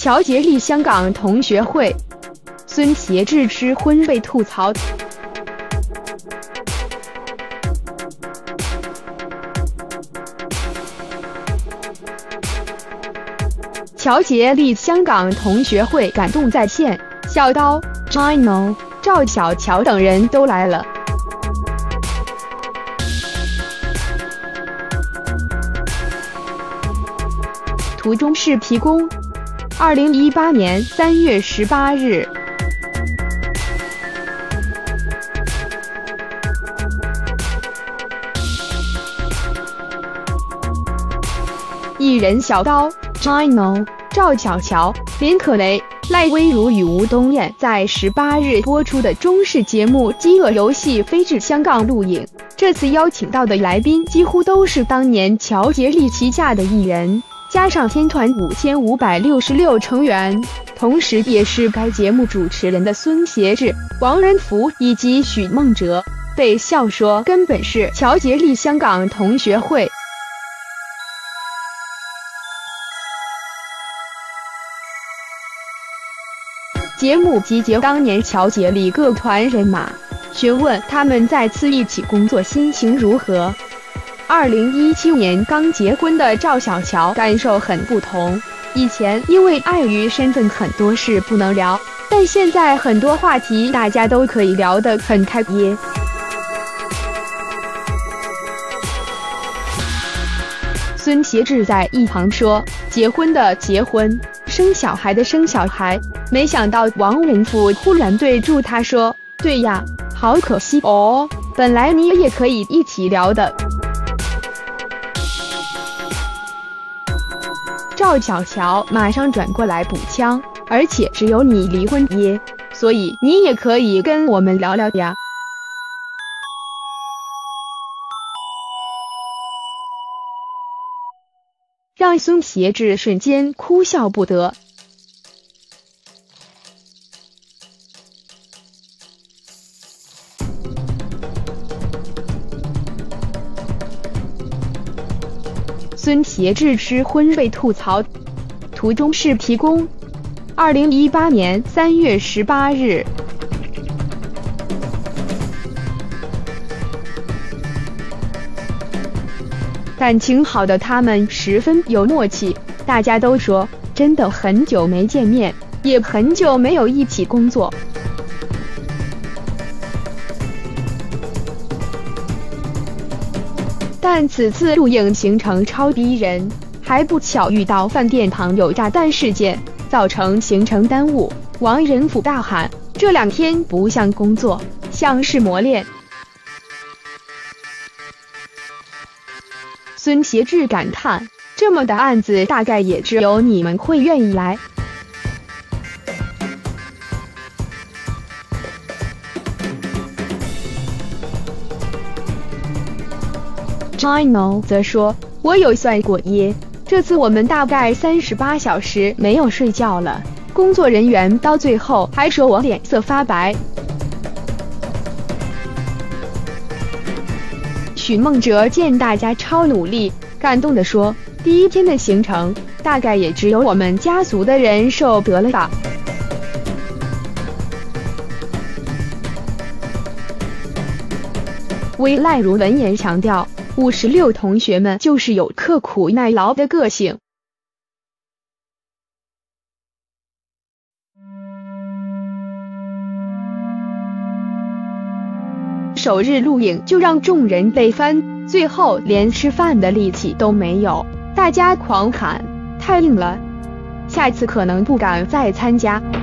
乔傑立香港同學會，孫協志失婚被吐槽。喬傑立香港同學會感動在線，小刀、S.H.E、趙小喬等人都來了。图中是提供。2018年3月18日。艺人小刀、S.H.E、赵小乔、林可蕾、赖薇如与吴东艳在18日播出的中视节目《饥饿游戏》飞至香港录影。这次邀请到的来宾几乎都是当年乔傑立旗下的艺人，加上天团5566成员，同时也是该节目主持人的孙協志、王仁福以及許孟哲，被笑说根本是喬傑立香港同學會。节目集结当年乔傑立各团人马，询问他们再次一起工作心情如何。2017年刚结婚的赵小乔感受很不同，以前因为碍于身份很多事不能聊，但现在很多话题大家都可以聊得很开耶。孙協志在一旁说：“结婚的结婚，生小孩的生小孩。”没想到王仁福忽然对住他说：“对呀，好可惜哦，本来你也可以一起聊的。”赵小乔马上转过来补枪，而且只有你离婚耶，所以你也可以跟我们聊聊呀。让孙協志瞬间哭笑不得。孙協志失婚被吐槽，图中是提供。2018年3月18日。感情好的他们十分有默契，大家都说真的很久没见面，也很久没有一起工作。但此次录影行程超逼人，还不巧遇到饭店旁有炸弹事件，造成行程耽误。王仁福大喊：“这2天不像工作，像是磨练。”孙協志感叹：“这么大案子，大概也只有你们会愿意来。”S.H.E 则说：“我有算过耶，这次我们大概38小时没有睡觉了，工作人员到最后还说我脸色发白。”许孟哲见大家超努力，感动地说：“第1天的行程，大概也只有我们家族的人受得了吧。”赖如闻言强调，56同学们就是有刻苦耐劳的个性。首日录影就让众人累翻，最后连吃饭的力气都没有，大家狂喊太硬了，下次可能不敢再参加。